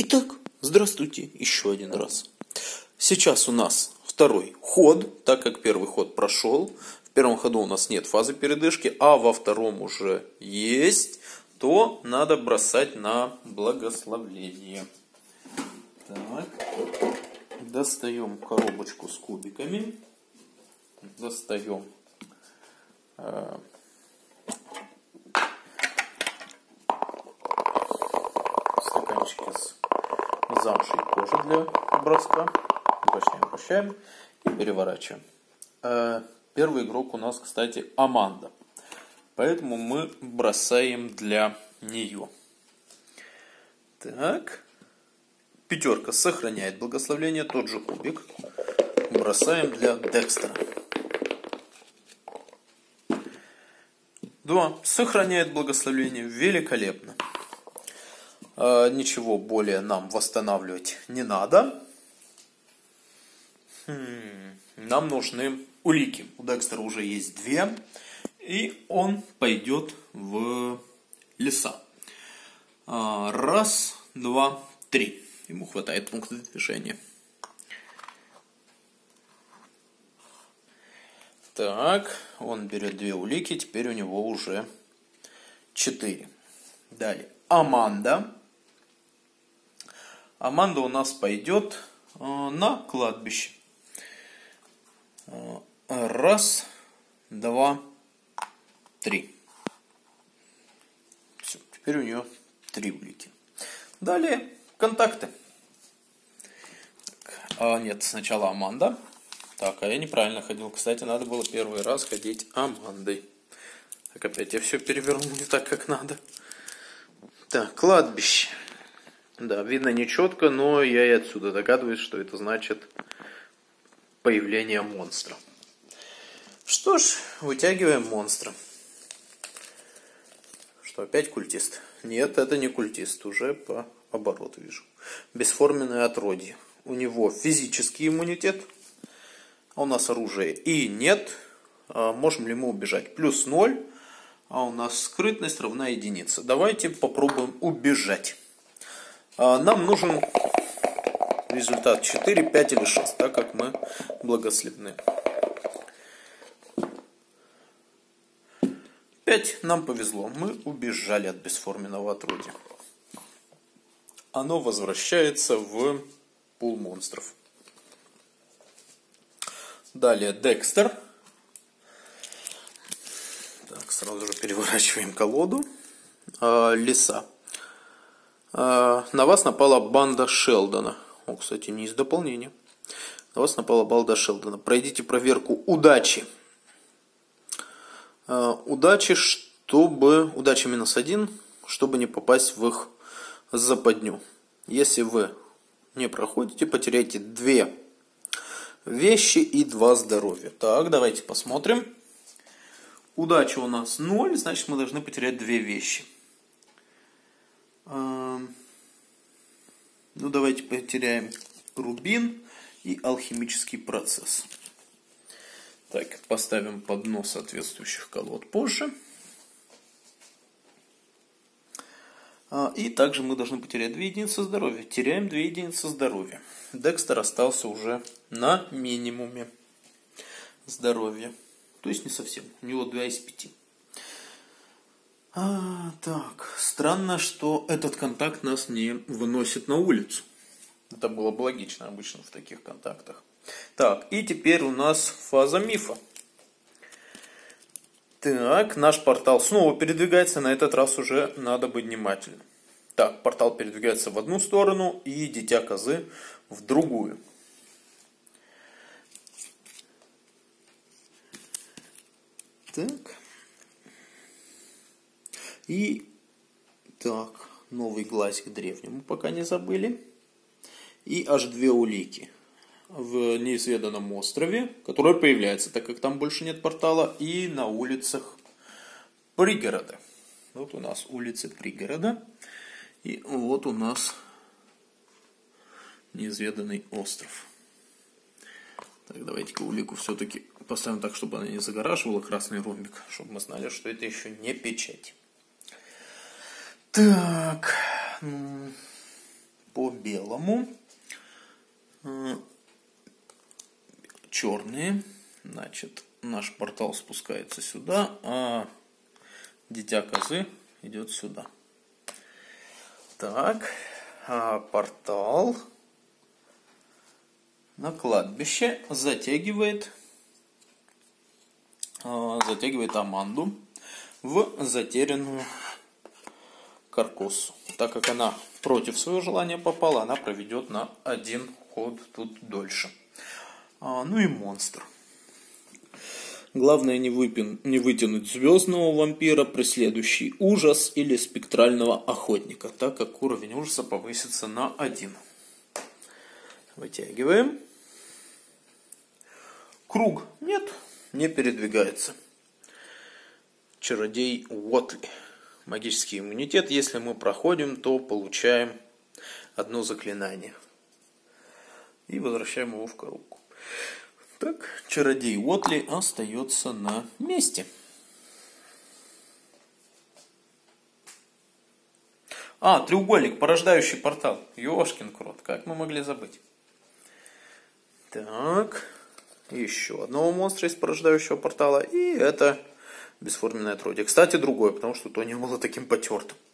Итак, здравствуйте еще один раз. Сейчас у нас второй ход, так как первый ход прошел. В первом ходу у нас нет фазы передышки, а во втором уже есть, то надо бросать на благословление. Так, достаем коробочку с кубиками. Достаем стаканчики с замшей кожи для броска. Вращаем и переворачиваем. Первый игрок у нас, кстати, Аманда. Поэтому мы бросаем для нее. Так. Пятерка сохраняет благословение. Тот же кубик. Бросаем для Декстера. 2. Сохраняет благословение. Великолепно. Ничего более нам восстанавливать не надо. Нам нужны улики. У Декстера уже есть 2. И он пойдет в леса. 1, 2, 3. Ему хватает пункта движения. Так, он берет 2 улики. Теперь у него уже 4. Далее. Аманда. Аманда у нас пойдет на кладбище. 1, 2, 3. Все, теперь у нее 3 улики. Далее контакты. Нет, сначала Аманда. Так, а я неправильно ходил. Кстати, надо было первый раз ходить Амандой. Так, опять я все перевернул не так, как надо. Так, кладбище. Да, видно нечетко, но я и отсюда догадываюсь, что это значит появление монстра. Что ж, вытягиваем монстра. Что, опять культист? Нет, это не культист, уже по обороту вижу. Бесформенное отродье. У него физический иммунитет, а у нас оружия и нет. Можем ли мы убежать? Плюс 0, а у нас скрытность равна 1. Давайте попробуем убежать. Нам нужен результат 4, 5 или 6, так как мы благословны. 5 нам повезло, мы убежали от бесформенного отродья. Оно возвращается в пул монстров. Далее Декстер. Так, сразу же переворачиваем колоду. Леса. На вас напала банда Шелдона. О, кстати, не из дополнения. На вас напала банда Шелдона. Пройдите проверку удачи. Удачи -1, чтобы не попасть в их западню. Если вы не проходите, потеряйте 2 вещи и 2 здоровья. Так, давайте посмотрим. Удача у нас 0, значит мы должны потерять 2 вещи. Ну, давайте потеряем рубин и алхимический процесс. Так, поставим под дно соответствующих колод позже. И также мы должны потерять 2 единицы здоровья. Теряем 2 единицы здоровья. Декстер остался уже на минимуме здоровья. То есть не совсем. У него 2 из 5. Так, странно, что этот контакт нас не выносит на улицу. Это было бы логично обычно в таких контактах. Так, и теперь у нас фаза мифа. Так, наш портал снова передвигается, на этот раз уже надо быть внимательным. Так, портал передвигается в одну сторону и дитя козы в другую. Так. И так, новый глазик древнему пока не забыли. И аж 2 улики в неизведанном острове, который появляется, так как там больше нет портала, и на улицах пригорода. Вот у нас улицы пригорода, и вот у нас неизведанный остров. Так, давайте-ка улику все-таки поставим так, чтобы она не загораживала красный ромбик, чтобы мы знали, что это еще не печать. Так, по белому. Черные. Значит, наш портал спускается сюда, а дитя козы идет сюда. Так, портал на кладбище затягивает Аманду в затерянную каркосу. Так как она против своего желания попала, она проведет на один ход тут дольше. Ну и монстр. Главное не вытянуть звездного вампира, преследующий ужас, или спектрального охотника, так как уровень ужаса повысится на 1. Вытягиваем. Круг. Нет, не передвигается. Чародей Уотли. Магический иммунитет. Если мы проходим, то получаем одно заклинание. И возвращаем его в коробку. Так, чародей Уотли остается на месте. Треугольник, порождающий портал. Ёшкин крот, как мы могли забыть? Так, еще одного монстра из порождающего портала. И это бесформенное отродье. Кстати, другое, потому что то не было таким потертым.